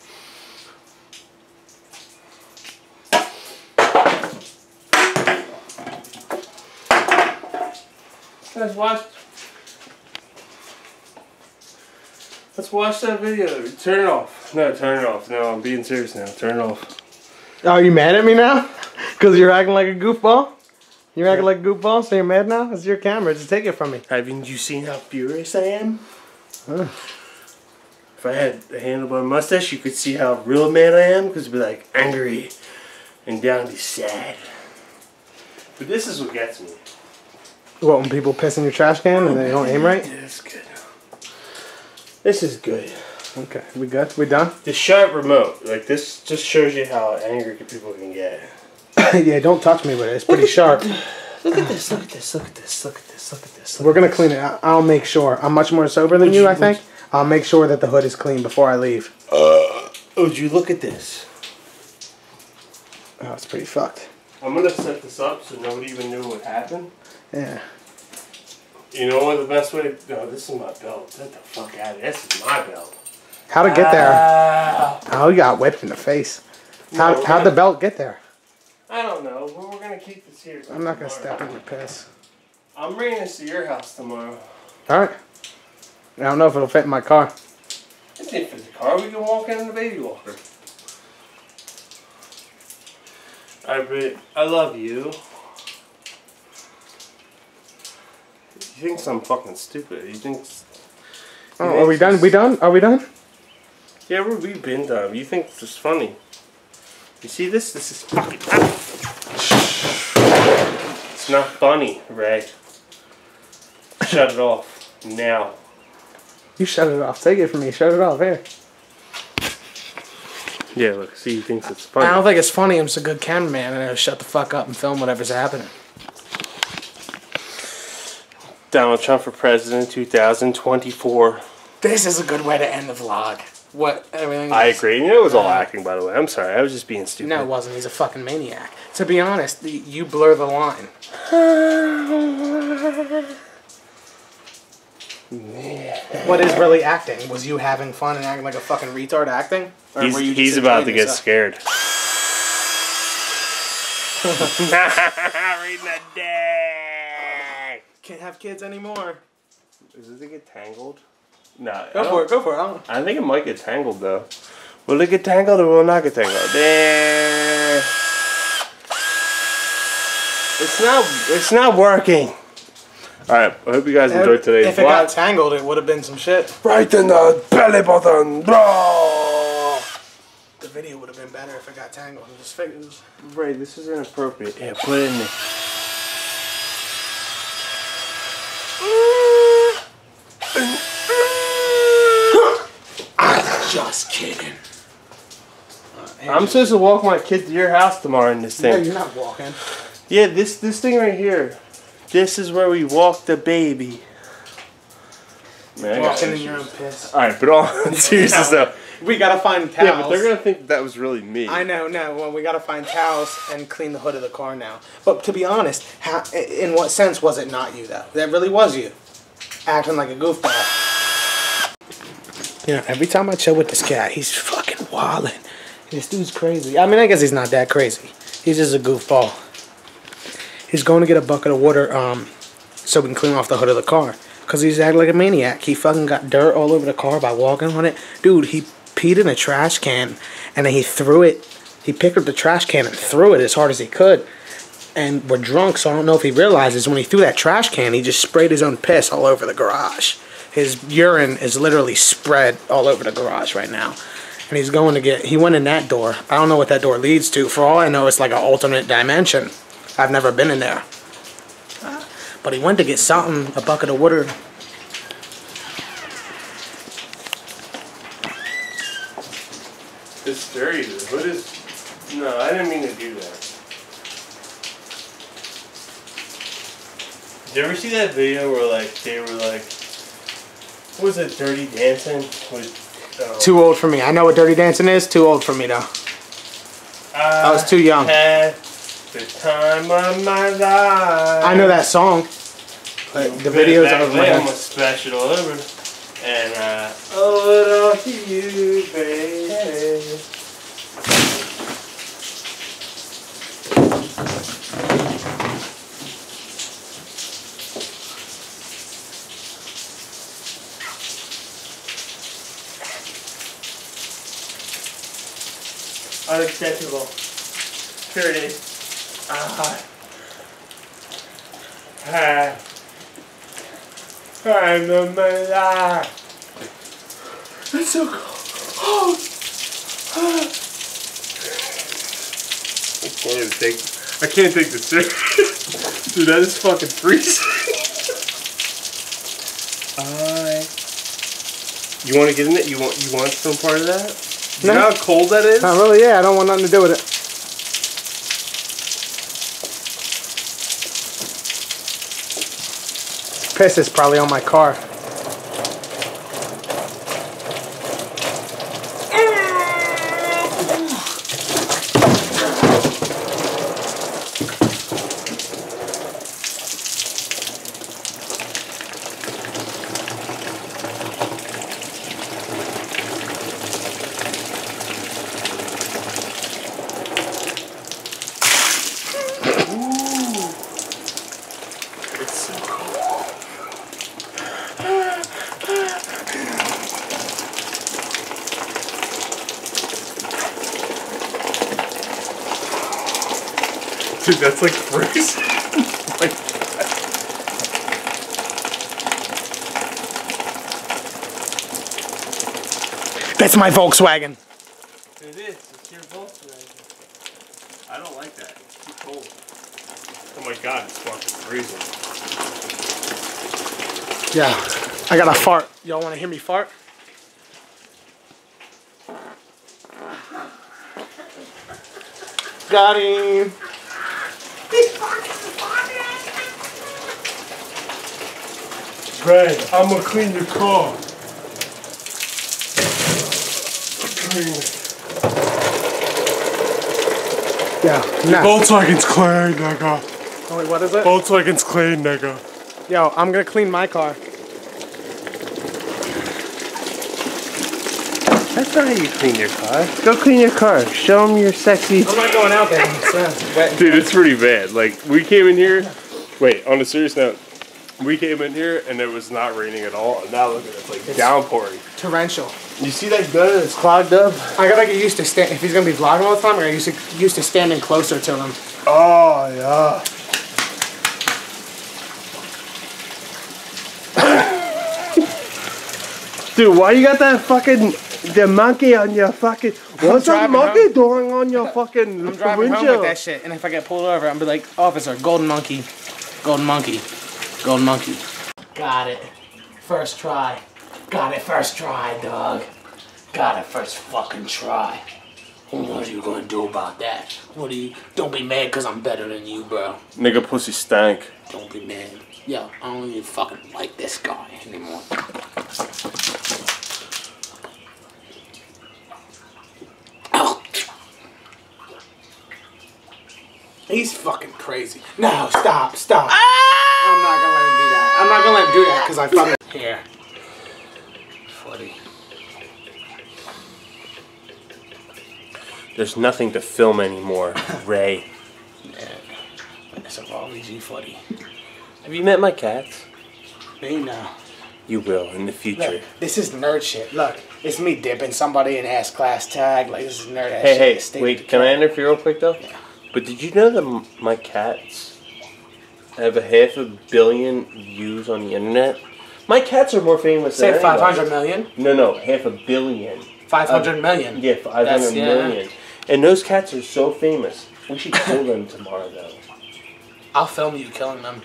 Let's watch that video. Turn it off. No, turn it off. No, I'm being serious now. Turn it off. Oh, are you mad at me now? Because you're acting like a goofball? You're acting like a goofball, so you're mad now? It's your camera. Just take it from me. Haven't you seen how furious I am? Huh. If I had a handlebar mustache, you could see how real mad I am. Because it'd be like angry and down to sad. But this is what gets me. What, when people piss in your trash can and they don't aim right? Yeah, that's good. This is good. Okay, we good? We done? The sharp remote, like this just shows you how angry people can get. Yeah, don't touch me with it. It's pretty sharp. Look at this, look at this, look at this, look at this, look at this. We're going to clean it. I'll make sure. I'm much more sober than you, I think. I'll make sure that the hood is clean before I leave. Would you look at this? Oh, it's pretty fucked. I'm gonna set this up so nobody even knew what happened. Yeah. You know what the best way? No, this is my belt. Get the fuck out of here. This is my belt. How'd it get there? Oh, you got whipped in the face. How'd the belt get there? I don't know, but we're gonna keep this here. I'm not gonna step in your piss. I'm bringing this to your house tomorrow. Alright. I don't know if it'll fit in my car. It didn't fit the car. We can walk in the baby walker. I love you. He thinks I'm fucking stupid. He thinks... Oh, are we done? We done? Are we done? Yeah, we've been done. You think this is funny. You see this? This is fucking... It's not funny, Ray. Shut it off. Now. You shut it off. Take it from me. Shut it off. Here. Yeah, look. See, he thinks it's funny. I don't think it's funny. I'm just a good cameraman and I'll shut the fuck up and film whatever's happening. Donald Trump for president 2024. This is a good way to end the vlog. What? Everything I agree. You know, it was all acting, by the way. I'm sorry. I was just being stupid. No, it wasn't. He's a fucking maniac. To be honest, you blur the line. What is really acting? Was you having fun and acting like a fucking retard acting? Or were you He's just about to enjoying get yourself? scared. Reading that dick. Can't have kids anymore. Does it get tangled? No. Go for it. Go for it. I think it might get tangled though. Will it get tangled or will it not get tangled? It's not working. Alright, I hope you guys enjoyed today's vlog. If it got tangled, it would have been some shit. Right in the belly button, bro. The video would have been better if it got tangled. Just figure. Ray, this is inappropriate. Yeah, put it in there. I'm just kidding. I'm supposed to walk my kid to your house tomorrow in this thing. No, you're not walking. Yeah, this thing right here. This is where we walk the baby. Man, Walking in your own piss. Alright, but all seriousness though. We gotta find towels. Yeah, but they're gonna think that was really me. I know, no. Well, we gotta find towels and clean the hood of the car now. But to be honest, in what sense was it not you though? That really was you, acting like a goofball. You know, every time I chill with this cat, he's fucking wildin'. This dude's crazy. I mean, I guess he's not that crazy. He's just a goofball. He's going to get a bucket of water so we can clean off the hood of the car. Because he's acting like a maniac. He fucking got dirt all over the car by walking on it. Dude, he peed in a trash can and then he threw it. He picked up the trash can and threw it as hard as he could. And we're drunk, so I don't know if he realizes when he threw that trash can, he just sprayed his own piss all over the garage. His urine is literally spread all over the garage right now. And he's going to get... He went in that door. I don't know what that door leads to. For all I know, it's like an alternate dimension. I've never been in there. But he went to get something, a bucket of water. It's dirty. The hood is... No, I didn't mean to do that. Did you ever see that video where like they were like... What was it? Dirty Dancing? With, Too old for me. I know what Dirty Dancing is. Too old for me, though. I was too young. The time of my life. I know that song, but the videos are I'm a special over, and I owe it all to you, baby. Unacceptable. Sure it is. I'm on my life. It's so cold. I can't take this serious. Dude, that is fucking freezing. You want to get in it? You want some part of that? You know how cold that is? Not really, yeah. I don't want nothing to do with it. Piss is probably on my car. Dude, that's like freezing. Like, That's my Volkswagen. it is. It's your Volkswagen. I don't like that. It's too cold. Oh my god, it's fucking freezing. Yeah, I got a fart. Y'all want to hear me fart? Got him. Ray, I'm gonna clean your car. Yeah, nah. Volkswagen's clean, nigga. Oh, wait, what is it? Volkswagen's clean, nigga. Yo, I'm gonna clean my car. That's not how you clean your car. Go clean your car. Show them your sexy. I'm not going out there. It's wet. Dude, it's pretty bad. Like, we came in here. Wait, on a serious note, we came in here and it was not raining at all. And now look at it, it's like downpouring. Torrential. You see that gun that's clogged up? I gotta get used to if he's gonna be vlogging all the time, I gotta get used to standing closer to him. Oh, yeah. Dude, why you got that fucking the monkey on your fucking? What's that monkey doing on your fucking? I'm driving home with that shit, and if I get pulled over, I'm be like, officer, golden monkey, golden monkey, golden monkey. Got it, first try. Got it first try, dog. Got it first fucking try. What are you gonna do about that? What are you? Don't be mad because I'm better than you, bro. Nigga pussy stank. Don't be mad. Yo, I don't even fucking like this guy anymore. Oh. He's fucking crazy. No, stop. Ah! I'm not gonna let him do that. I'm not gonna let him do that because I fucking... Here. Footy. There's nothing to film anymore, Ray. Yeah. It's a Waluigi footy. Have you met my cats? Me, no. You will in the future. Look, this is nerd shit. Look, it's me dipping somebody in ass class tag. Like, this is nerd ass shit. Hey, wait, can I interfere real quick though? Yeah. But did you know that my cats have a 500 million views on the internet? My cats are more famous than Say anybody. 500 million? No, 500 million. 500 million? Yeah, 500 million. And those cats are so famous. We should kill them tomorrow though. I'll film you killing them.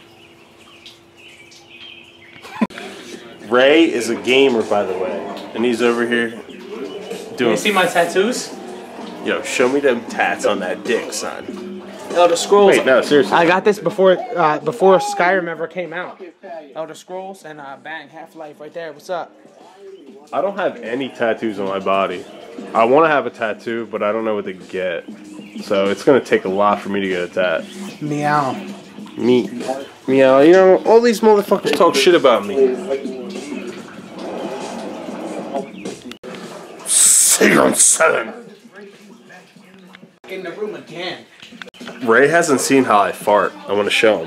Ray is a gamer, by the way, and he's over here doing. You see my tattoos? Yo, show me them tats on that dick, son. Elder Scrolls. Wait, no, seriously. I got this before Skyrim ever came out. Elder Scrolls and bang, Half-Life right there. What's up? I don't have any tattoos on my body. I want to have a tattoo, but I don't know what to get. So it's gonna take a lot for me to get a tat. Meow. Meow. You know, all these motherfuckers talk shit about me. Secret 7. In the room again. Ray hasn't seen how I fart. I want to show him.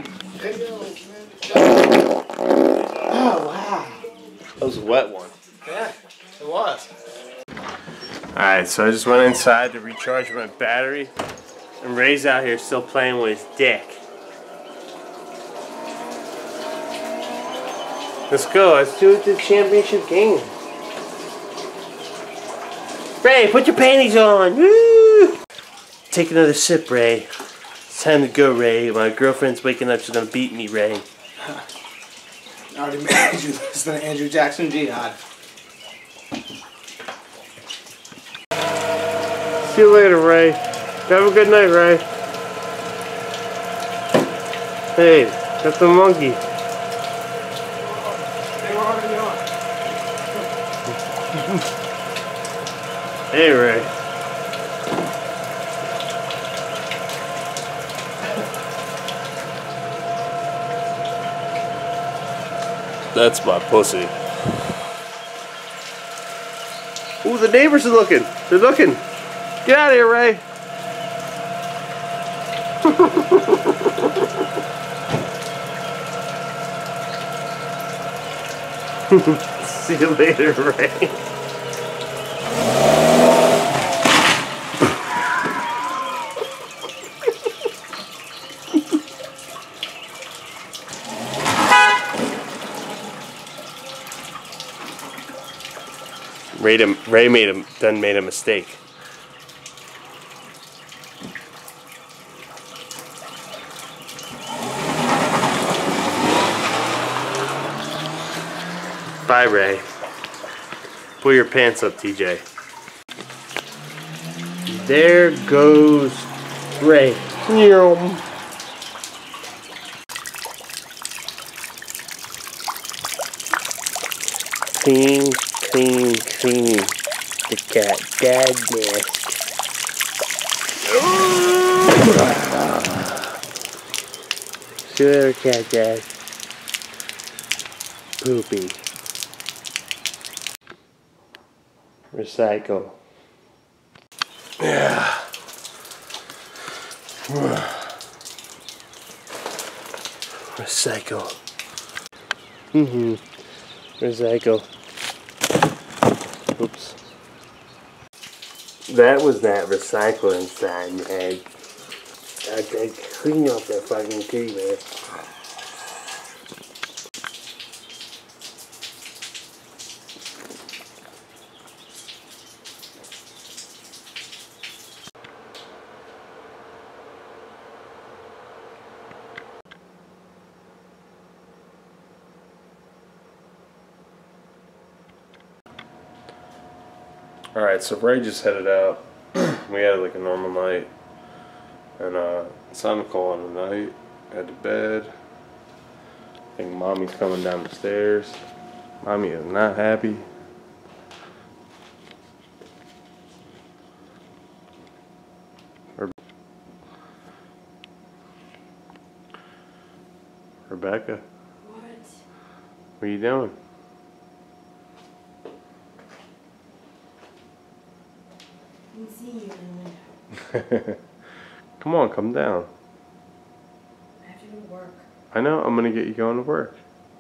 Oh wow. That was a wet one. Yeah, it was. Alright, so I just went inside to recharge my battery. And Ray's out here still playing with his dick. Let's go. Let's do it the championship game. Ray, put your panties on. Woo! Take another sip, Ray. It's time to go, Ray. My girlfriend's waking up. She's gonna beat me, Ray. I already made you listen to Andrew Jackson Jihad. See you later, Ray. Have a good night, Ray. Hey, that's the monkey. They were already on. Hey, Ray. That's my pussy. Ooh, the neighbors are looking. They're looking. Get out of here, Ray. See you later, Ray. Ray done made a mistake. Bye, Ray. Pull your pants up, TJ. There goes Ray. Clean, clean, clean. The cat dad nest. See you later, cat dad. Poopy. Recycle. Yeah. Recycle. Recycle. Oops. That was that recycle inside, man. I clean off that fucking tree, man. Alright, so Ray just headed out. We had like a normal night. And it's time to call in the night. Head to bed. I think Mommy's coming down the stairs. Mommy is not happy. Rebecca? What? What are you doing? I can see you in the window. Come on, come down. I have to go to work. I know, I'm gonna get you going to work.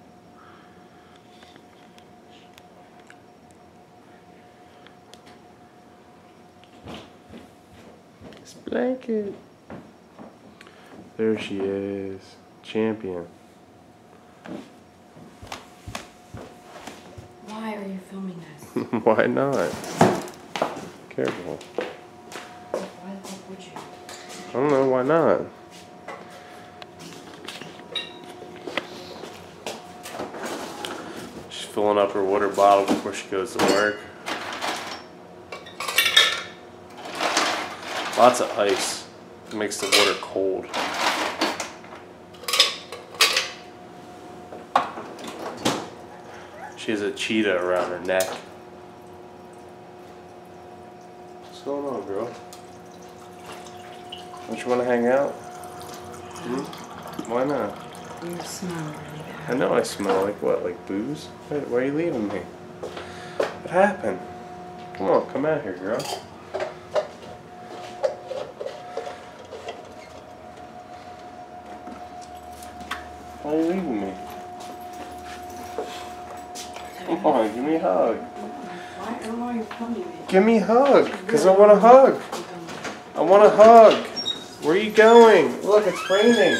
This blanket. There she is. Champion. Why are you filming this? Why not? Careful. Why the fuck would you? I don't know, why not? She's filling up her water bottle before she goes to work. Lots of ice. It makes the water cold. She has a cheetah around her neck. What's going on, girl? Don't you want to hang out? Why not? You smell really bad. I know I smell like what? Like booze? Why are you leaving me? What happened? Come on, come out here, girl. Why are you leaving me? Come on, give me a hug. Why? I don't know why you're filming me. Give me a hug, because I want a hug. I want a hug. Where are you going? Look, it's raining.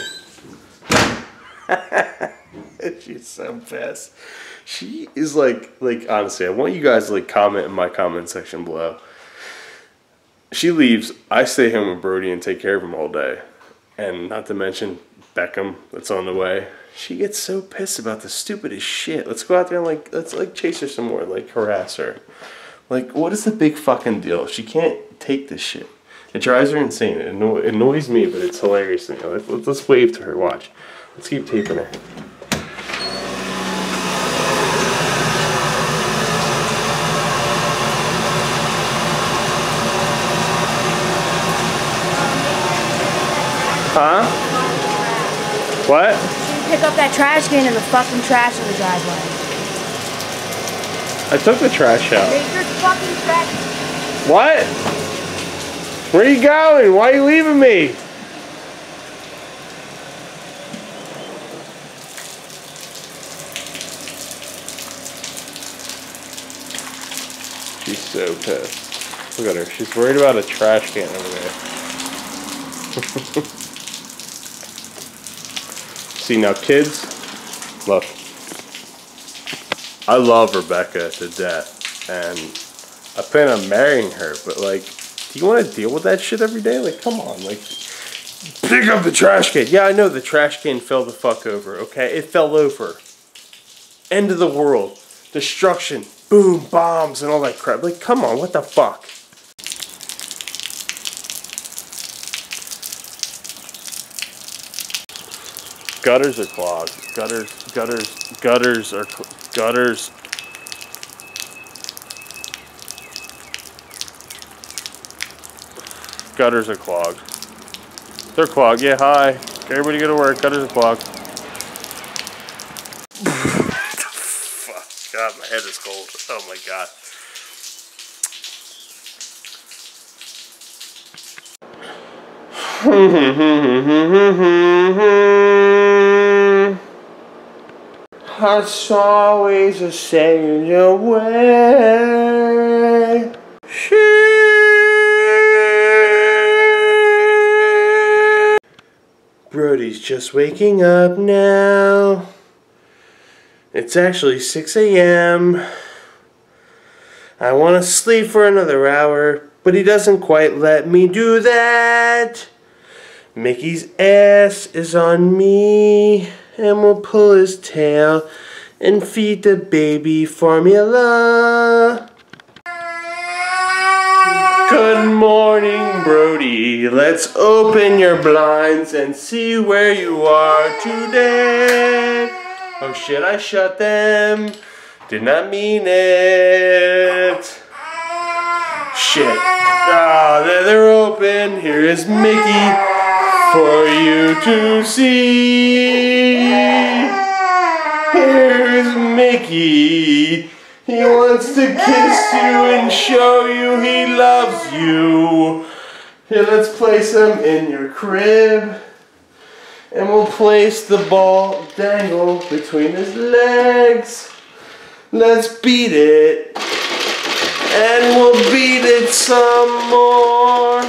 She's so pissed. She is like honestly, I want you guys to like comment in my comment section below. She leaves, I stay home with Brody and take care of him all day. And not to mention Beckham that's on the way. She gets so pissed about the stupidest shit. Let's go out there and let's chase her some more, like harass her. Like, what is the big fucking deal? She can't take this shit. It drives her insane. It annoys me, but it's hilarious to me. Let's wave to her. Watch. Let's keep taping her. Huh? What? Pick up that trash can in the fucking trash in the driveway. I took the trash out. Take your fucking trash. What? Where are you going? Why are you leaving me? She's so pissed. Look at her. She's worried about a trash can over there. See now, kids, look. I love Rebecca to death, and I plan on marrying her, but like, do you want to deal with that shit every day? Like, come on, like, pick up the trash can. Yeah, I know the trash can fell the fuck over, okay? It fell over. End of the world. Destruction. Boom, bombs, and all that crap. Like, come on, what the fuck? Gutters are clogged. Gutters are clogged. They're clogged. Yeah, hi. Everybody go to work. Gutters are clogged. Fuck. God, my head is cold. Oh my god. It's always a sail away. Brody's just waking up now. It's actually 6 a.m. I want to sleep for another hour, but he doesn't quite let me do that. Mickey's ass is on me, and we'll pull his tail and feed the baby formula. Good morning, Brody. Let's open your blinds and see where you are today. Oh shit, I shut them. Did not mean it. Shit. Ah, there they're open. Here is Mickey for you to see. Here's Mickey. He wants to kiss you and show you he loves you. Here, let's place him in your crib. And we'll place the ball dangle between his legs. Let's beat it. And we'll beat it some more.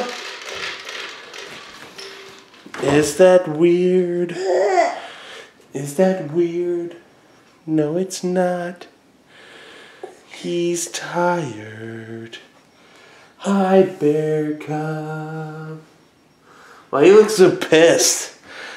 Is that weird? Is that weird? No, it's not. He's tired. Hi, Bear Cub. Why he looks so pissed?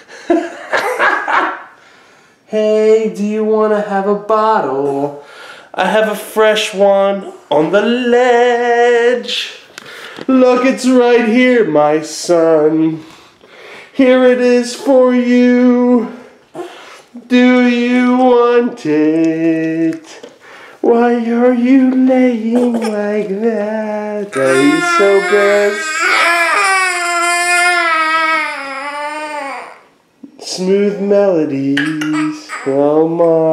Hey, do you want to have a bottle? I have a fresh one on the ledge. Look, it's right here, my son. Here it is for you. Do you want it? Why are you laying like that? Oh, he's so pissed. Smooth melodies. Oh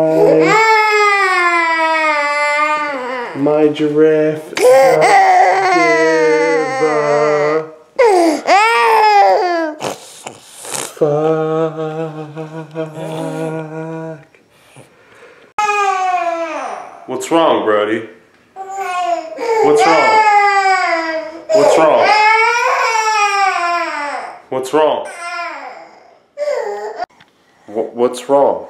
my giraffe. Fuck. What's wrong, Brody? What's wrong? What's wrong? What's wrong? What's wrong?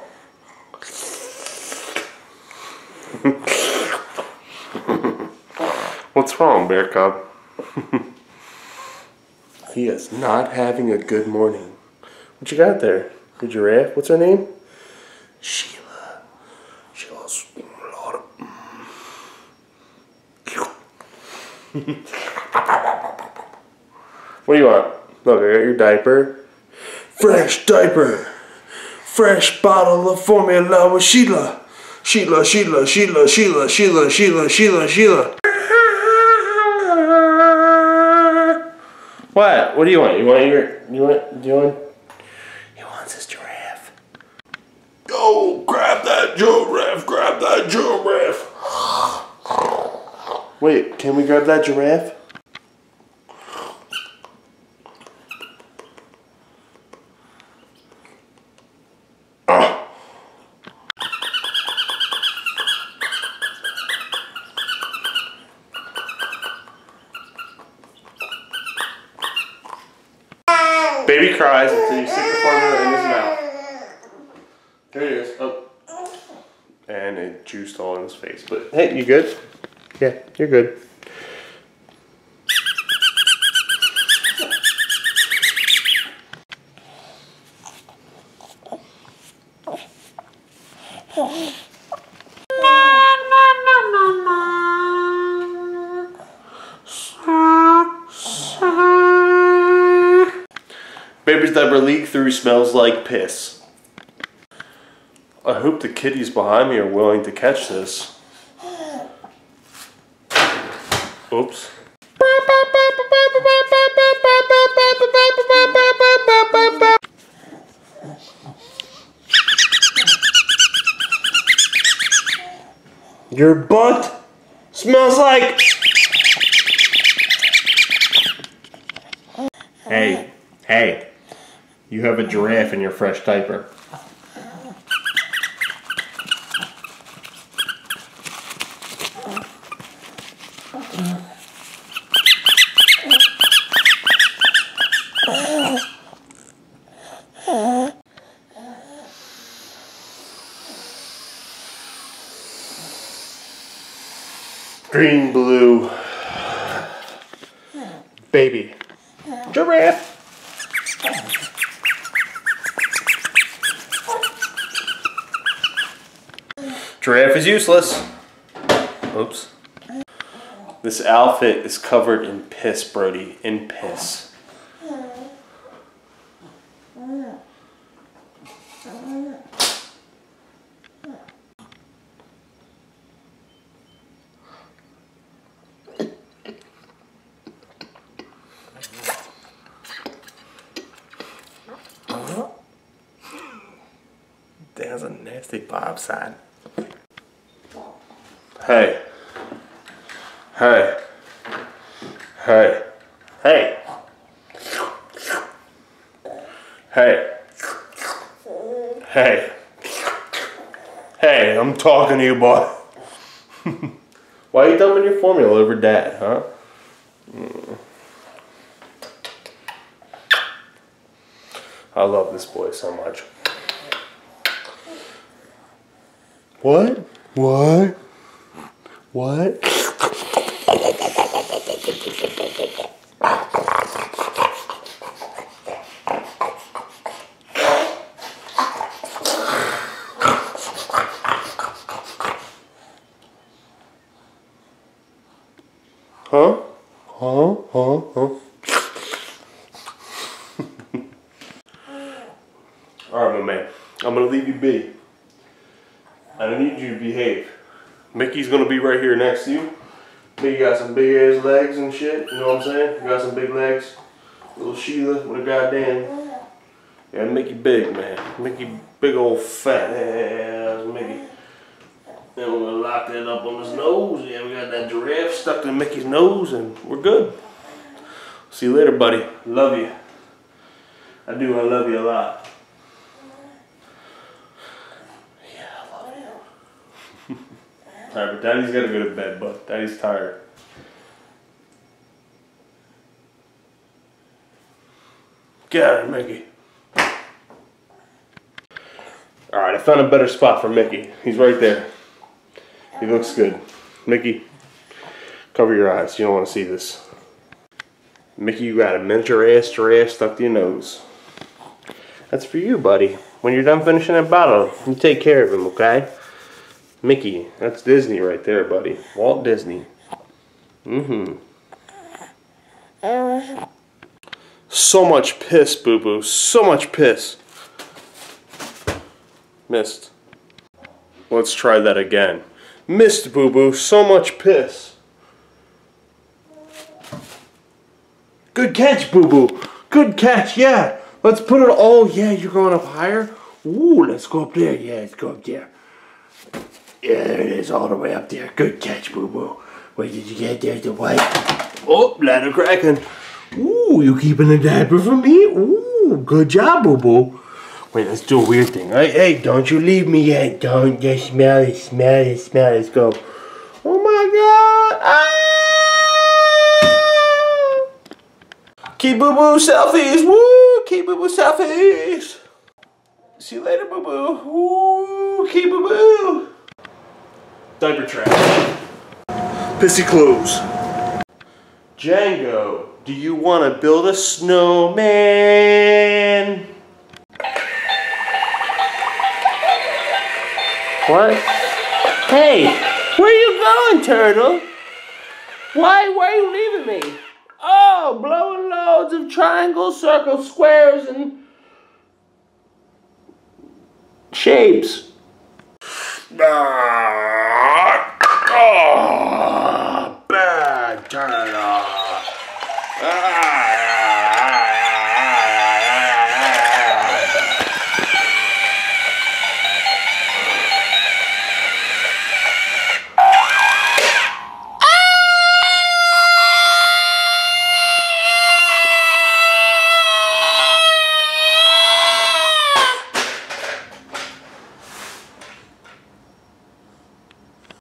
What's wrong, Bear Cub? He is not having a good morning. What you got there? The giraffe? What's her name? Sheila. Sheila's a lot of... What do you want? Look, I got your diaper. Fresh diaper. Fresh bottle of formula with Sheila. Sheila, Sheila, Sheila, Sheila, Sheila, Sheila, Sheila, Sheila. What? What do you want? You want your... He wants his giraffe. Go, grab that giraffe, grab that giraffe. Wait, can we grab that giraffe? Baby cries until you stick the formula in his mouth. There it is. Oh. And it juiced all in his face. But hey, you good? Yeah, you're good. beers that were leaked through smells like piss. I hope the kitties behind me are willing to catch this. Oops. Your butt smells like... Hey, you have a giraffe in your fresh diaper. Green, blue, baby, giraffe. Giraffe is useless. Oops. This outfit is covered in piss, Brody, in piss. There's a nasty Bob sign. Hey. Hey. Hey. Hey. Hey. Hey. Hey, I'm talking to you, boy. Why are you dumping your formula over Dad, huh? I love this boy so much. What? What? What? Huh? Huh? Huh? Huh? Alright, my man. I'm gonna leave you be. I don't need you to behave. Mickey's gonna be right here next to you. Mickey got some big ass legs and shit, you know what I'm saying? You got some big legs. Little Sheila with a goddamn... Yeah, Mickey big, man. Mickey big old fat ass Mickey. Then we're gonna lock that up on his nose. Yeah, we got that giraffe stuck to Mickey's nose and we're good. See you later, buddy. Love you. I do, I love you a lot. Alright, but Daddy's gotta go to bed, but Daddy's tired. Get out of here, Mickey. Alright, I found a better spot for Mickey. He's right there. He looks good. Mickey, cover your eyes. You don't want to see this. Mickey, you got a miniature ass giraffe stuck to your nose. That's for you, buddy. When you're done finishing that bottle, you take care of him, okay? Mickey, that's Disney right there, buddy. Walt Disney. So much piss, boo-boo. So much piss. Missed. Let's try that again. Missed, boo-boo. So much piss. Good catch, boo-boo. Good catch, yeah. Let's put it... Oh, yeah, you're going up higher? Ooh, let's go up there. Yeah, let's go up there. Yeah, there it is, all the way up there. Good catch, boo-boo. Where did you get there, the white? Oh, ladder cracking. Ooh, you keeping a diaper for me? Ooh, good job, boo-boo. Wait, let's do a weird thing. Hey, don't you leave me yet. Don't just smell it, smell it, smell it. Let's go. Oh, my God. Ah! Keep boo-boo selfies. Woo, keep boo-boo selfies. See you later, boo-boo. Woo, keep boo-boo. Diaper trash. Pissy clothes. Django, do you want to build a snowman? What? Hey, where you going, turtle? Why are you leaving me? Oh, blowing loads of triangles, circles, squares, and shapes.